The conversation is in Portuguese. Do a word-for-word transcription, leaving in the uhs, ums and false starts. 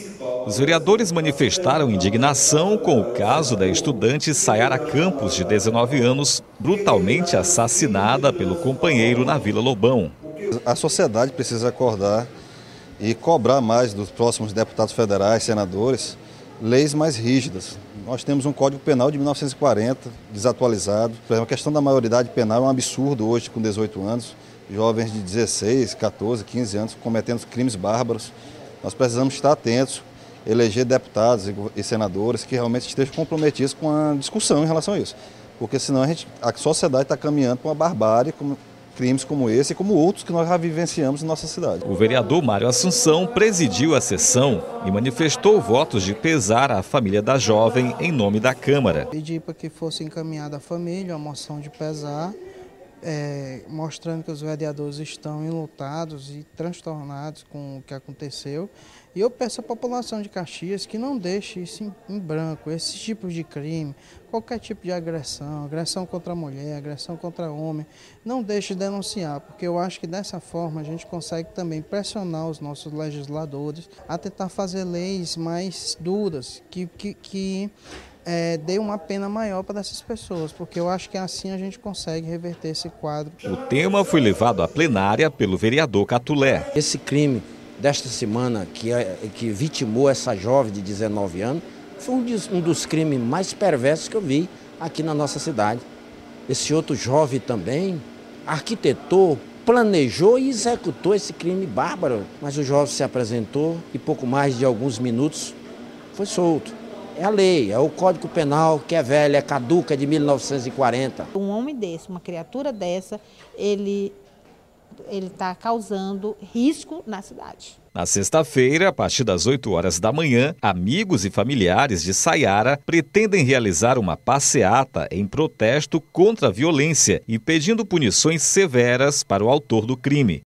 Os vereadores manifestaram indignação com o caso da estudante Sayara Campos, de dezenove anos, brutalmente assassinada pelo companheiro na Vila Lobão. A sociedade precisa acordar e cobrar mais dos próximos deputados federais, senadores, leis mais rígidas. Nós temos um Código Penal de mil novecentos e quarenta, desatualizado. A questão da maioridade penal é um absurdo hoje, com dezoito anos. Jovens de dezesseis, quatorze, quinze anos cometendo crimes bárbaros. Nós precisamos estar atentos, eleger deputados e senadores que realmente estejam comprometidos com a discussão em relação a isso. Porque senão a, gente, a sociedade está caminhando para uma barbárie, como crimes como esse e como outros que nós já vivenciamos em nossa cidade. O vereador Mário Assunção presidiu a sessão e manifestou votos de pesar à família da jovem em nome da Câmara. Pedi para que fosse encaminhada à família uma moção de pesar, é, mostrando que os vereadores estão enlutados e transtornados com o que aconteceu. E eu peço à população de Caxias que não deixe isso em, em branco, esses tipos de crime, qualquer tipo de agressão, agressão contra a mulher, agressão contra o homem, não deixe de denunciar, porque eu acho que dessa forma a gente consegue também pressionar os nossos legisladores a tentar fazer leis mais duras, que, que, que é, dê uma pena maior para essas pessoas, porque eu acho que assim a gente consegue reverter esse quadro. O tema foi levado à plenária pelo vereador Catulé. Esse crime desta semana que, que vitimou essa jovem de dezenove anos foi um dos, um dos crimes mais perversos que eu vi aqui na nossa cidade. Esse outro jovem também arquitetou, planejou e executou esse crime bárbaro, mas o jovem se apresentou e pouco mais de alguns minutos foi solto. É a lei, é o Código Penal que é velho, é caduca, é de mil novecentos e quarenta. Um homem desse, uma criatura dessa, ele ele está causando risco na cidade. Na sexta-feira, a partir das oito horas da manhã, amigos e familiares de Sayara pretendem realizar uma passeata em protesto contra a violência e pedindo punições severas para o autor do crime.